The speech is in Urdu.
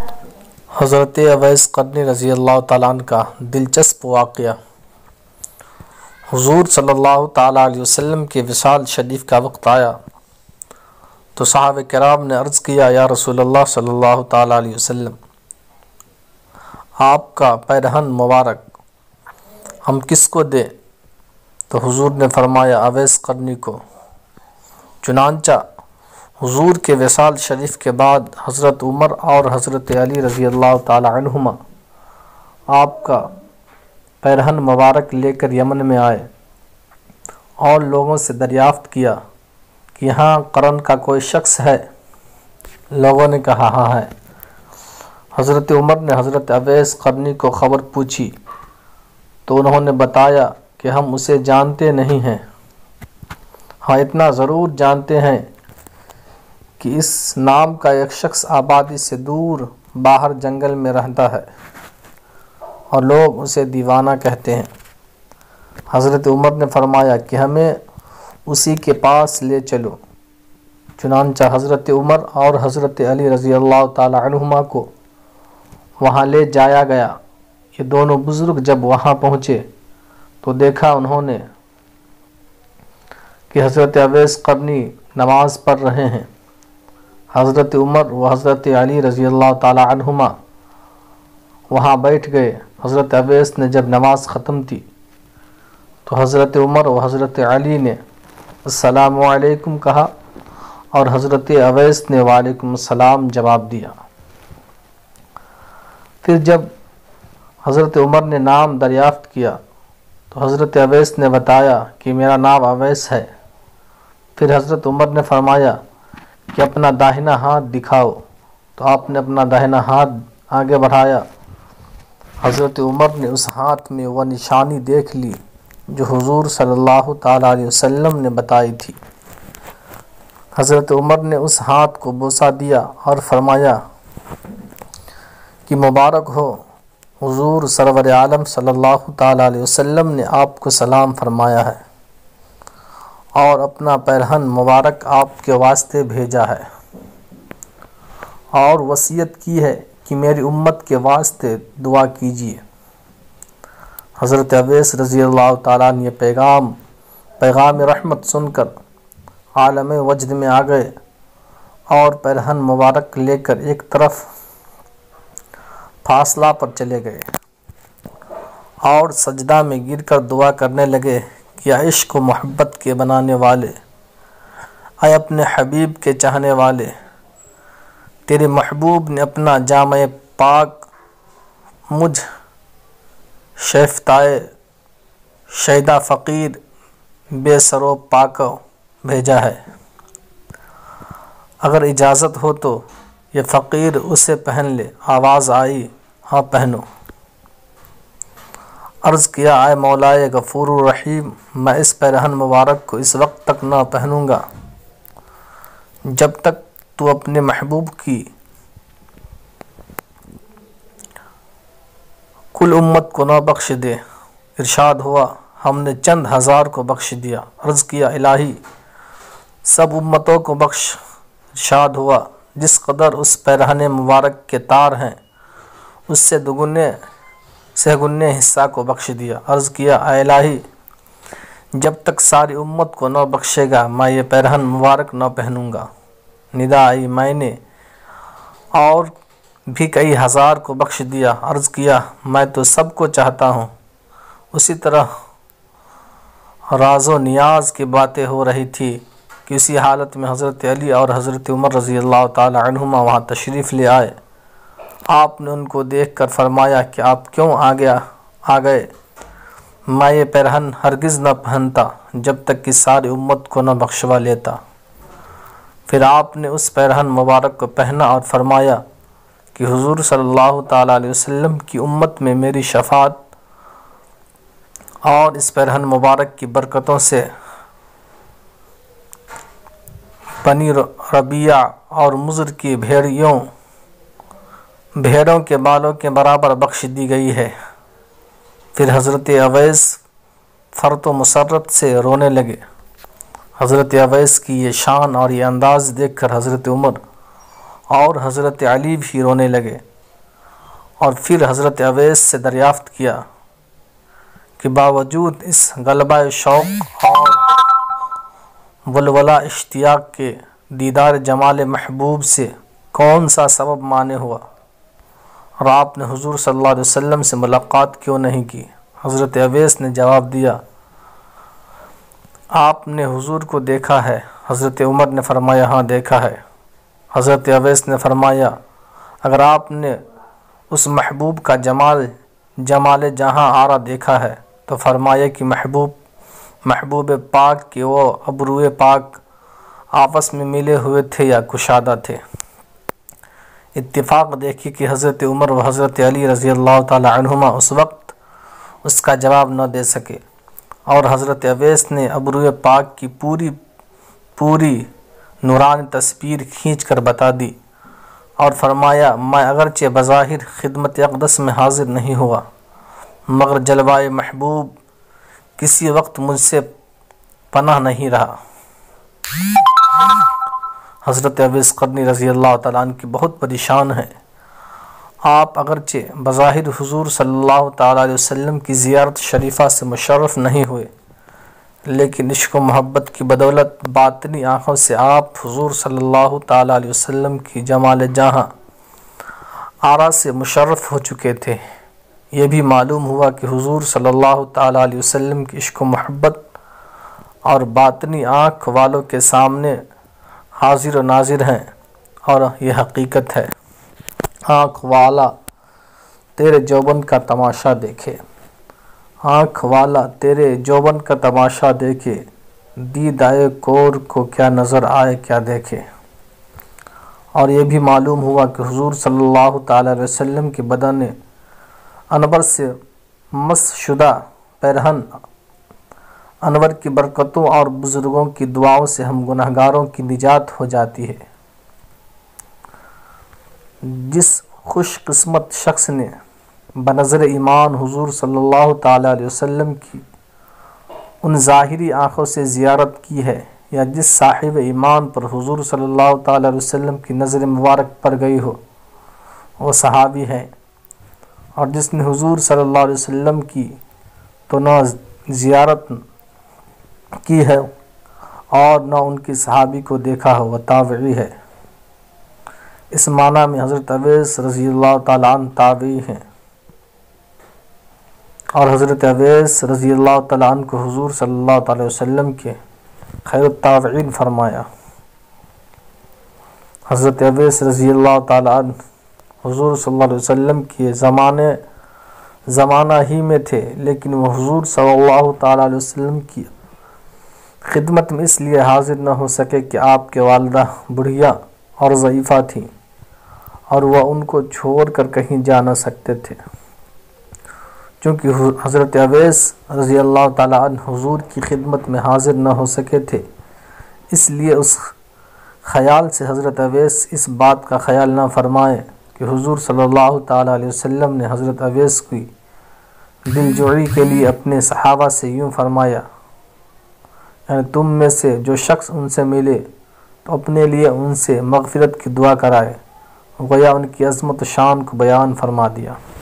حضرت اویس قرنی رضی اللہ تعالیٰ عنہ کا دلچسپ واقعہ۔ حضور صلی اللہ تعالیٰ علیہ وسلم کے وصال شریف کا وقت آیا تو صحابہ کرام نے عرض کیا، یا رسول اللہ صلی اللہ تعالیٰ علیہ وسلم، آپ کا پیرہن مبارک ہم کس کو دیں؟ تو حضور نے فرمایا، اویس قرنی کو۔ چنانچہ حضور کے وصال شریف کے بعد حضرت عمر اور حضرت علی رضی اللہ تعالیٰ عنہما آپ کا پیرہن مبارک لے کر یمن میں آئے اور لوگوں سے دریافت کیا کہ یہاں قرن کا کوئی شخص ہے؟ لوگوں نے کہا ہاں ہے۔ حضرت عمر نے حضرت اویس قرنی کو خبر پوچھی تو انہوں نے بتایا کہ ہم اسے جانتے نہیں ہیں، ہاں اتنا ضرور جانتے ہیں کہ اس نام کا ایک شخص آبادی سے دور باہر جنگل میں رہتا ہے اور لوگ اسے دیوانہ کہتے ہیں۔ حضرت عمر نے فرمایا کہ ہمیں اسی کے پاس لے چلو۔ چنانچہ حضرت عمر اور حضرت علی رضی اللہ تعالی عنہما کو وہاں لے جایا گیا۔ یہ دونوں بزرگ جب وہاں پہنچے تو دیکھا انہوں نے کہ حضرت اویس قرنی نماز پڑھ رہے ہیں۔ حضرت عمر و حضرت علی رضی اللہ تعالی عنہما وہاں بیٹھ گئے۔ حضرت اویس نے جب نماز ختم کی تو حضرت عمر و حضرت علی نے السلام علیکم کہا اور حضرت اویس نے وعلیکم السلام جواب دیا۔ پھر جب حضرت عمر نے نام دریافت کیا تو حضرت اویس نے بتایا کہ میرا نام اویس ہے۔ پھر حضرت عمر نے فرمایا کہ اپنا داہنا ہاتھ دکھاؤ، تو آپ نے اپنا داہنا ہاتھ آگے بڑھایا۔ حضرت عمر نے اس ہاتھ میں وہ نشانی دیکھ لی جو حضور صلی اللہ تعالیٰ علیہ وسلم نے بتائی تھی۔ حضرت عمر نے اس ہاتھ کو بوسہ دیا اور فرمایا کہ مبارک ہو، حضور سرور عالم صلی اللہ تعالیٰ علیہ وسلم نے آپ کو سلام فرمایا ہے اور اپنا پیرہن مبارک آپ کے واسطے بھیجا ہے اور وصیت کی ہے کہ میری امت کے واسطے دعا کیجیے۔ حضرت اویس رضی اللہ تعالیٰ نے یہ پیغام رحمت سن کر عالم وجد میں آ گئے اور پیرہن مبارک لے کر ایک طرف فاصلہ پر چلے گئے اور سجدہ میں گر کر دعا کرنے لگے کہ عشق و محبت کے بنانے والے، اے اپنے حبیب کے چاہنے والے، تیرے محبوب نے اپنا جامع پاک مجھ شیفتائے شیدہ فقیر بے سرو پاکو بھیجا ہے، اگر اجازت ہو تو یہ فقیر اسے پہن لے۔ آواز آئی، ہاں پہنو۔ عرض کیا، اے مولائے غفور الرحیم، میں اس پیرہن مبارک کو اس وقت تک نہ پہنوں گا جب تک تو اپنے محبوب کی کل امت کو نہ بخش دے۔ ارشاد ہوا، ہم نے چند ہزار کو بخش دیا۔ عرض کیا، الہی سب امتوں کو بخش۔ ارشاد ہوا، جس قدر اس پیرہن مبارک کے تار ہیں اس سے گنے حصہ کو بخش دیا۔ عرض کیا، اے الہی جب تک ساری امت کو نہ بخشے گا میں یہ پیرہن مبارک نہ پہنوں گا۔ ندا آئی، میں نے اور بھی کئی ہزار کو بخش دیا۔ عرض کیا، میں تو سب کو چاہتا ہوں۔ اسی طرح راز و نیاز کی باتیں ہو رہی تھی کہ اسی حالت میں حضرت علی اور حضرت عمر رضی اللہ تعالی عنہما وہاں تشریف لے آئے۔ آپ نے ان کو دیکھ کر فرمایا کہ آپ کیوں آ گئے؟ میں یہ پیرہن ہرگز نہ پہنتا جب تک کہ ساری امت کو نہ بخشوا لیتا۔ پھر آپ نے اس پیرہن مبارک کو پہنا اور فرمایا کہ حضور صلی اللہ تعالیٰ علیہ وسلم کی امت میں میری شفاعت اور اس پیرہن مبارک کی برکتوں سے بنی ربیعہ اور مضر کی بھیڑوں کے بالوں کے برابر بخش دی گئی ہے۔ پھر حضرت اویس فرط و مسرت سے رونے لگے۔ حضرت اویس کی یہ شان اور یہ انداز دیکھ کر حضرت عمر اور حضرت علی بھی رونے لگے۔ اور پھر حضرت اویس سے دریافت کیا کہ باوجود اس غلبہ شوق اور ولولہ اشتیاق کے دیدار جمال محبوب سے کون سا سبب مانع ہوا اور آپ نے حضور صلی اللہ علیہ وسلم سے ملاقات کیوں نہیں کی؟ حضرت اویس نے جواب دیا، آپ نے حضور کو دیکھا ہے؟ حضرت عمر نے فرمایا، ہاں دیکھا ہے۔ حضرت اویس نے فرمایا، اگر آپ نے اس محبوب کا جمال جہاں آرا دیکھا ہے تو فرمایا کہ محبوب پاک کے وہ ابروئے پاک آپس میں ملے ہوئے تھے یا کشادہ تھے؟ اتفاق دیکھی کہ حضرت عمر و حضرت علی رضی اللہ تعالی عنہما اس وقت اس کا جواب نہ دے سکے، اور حضرت اویس نے ابروئے پاک کی پوری نورانی تصویر کھینچ کر بتا دی اور فرمایا، میں اگرچہ بظاہر خدمت اقدس میں حاضر نہیں ہوا مگر جلوائے محبوب کسی وقت مجھ سے پناہ نہیں رہا۔ حضرت اویس قرنی رضی اللہ تعالیٰ عنہ کی بہت بڑی شان ہے۔ آپ اگرچہ بظاہر حضور صلی اللہ تعالیٰ علیہ وسلم کی زیارت شریفہ سے مشرف نہیں ہوئے، لیکن عشق و محبت کی بدولت باطنی آنکھوں سے آپ حضور صلی اللہ تعالیٰ علیہ وسلم کی جمال جہاں آرا سے مشرف ہو چکے تھے۔ یہ بھی معلوم ہوا کہ حضور صلی اللہ تعالیٰ علیہ وسلم کی عشق و محبت اور باطنی آنکھ والوں کے سامنے حاضر و ناظر ہیں، اور یہ حقیقت ہے۔ آنکھ والا تیرے جوبن کا تماشا دیکھے، آنکھ والا تیرے جوبن کا تماشا دیکھے، دیدائے کور کو کیا نظر آئے کیا دیکھے۔ اور یہ بھی معلوم ہوا کہ حضور صلی اللہ تعالیٰ علیہ وسلم کے بدن انور سے مس شدہ پیرہن انور کی برکتوں اور بزرگوں کی دعاؤں سے ہم گناہگاروں کی نجات ہو جاتی ہے۔ جس خوش قسمت شخص نے بنظر ایمان حضور صلی اللہ تعالیٰ علیہ وسلم کی ان ظاہری آنکھوں سے زیارت کی ہے، یا جس صاحب ایمان پر حضور صلی اللہ تعالیٰ علیہ وسلم کی نظر مبارک پر گئی ہو، وہ صحابی ہے، اور جس نے حضور صلی اللہ علیہ وسلم کی تو نہ زیارت کی ہے اور نہ ان کی صحابی کو دیکھا ہو، وہ تابعی ہے۔ اس معنی میں حضرت اویس رضی اللہ تعالیٰ عنہ تابعی ہیں، اور حضرت اویس رضی اللہ تعالیٰ عنہ کو حضور صلی اللہ تعالیٰ وسلم کے خیر التابعین فرمایا۔ حضرت اویس رضی اللہ تعالیٰ عنہ حضور صلی اللہ علیہ وسلم کے زمانہ ہی میں تھے، لیکن وہ حضور صلی اللہ تعالیٰ علیہ وسلم کی خدمت میں اس لیے حاضر نہ ہو سکے کہ آپ کے والدہ بڑھیا اور ضعیفہ تھیں، اور وہ ان کو چھوڑ کر کہیں جا نہ سکتے تھے۔ چونکہ حضرت اویس رضی اللہ تعالیٰ عنہ حضور کی خدمت میں حاضر نہ ہو سکے تھے، اس لیے اس خیال سے حضرت اویس اس بات کا خیال نہ فرمائے کہ حضور صلی اللہ تعالیٰ علیہ وسلم نے حضرت اویس کی دل جوئی کے لیے اپنے صحابہ سے یوں فرمایا، یعنی تم میں سے جو شخص ان سے ملے تو اپنے لیے ان سے مغفرت کی دعا کرائے، گویا ان کی عظمت و شان کو بیان فرما دیا۔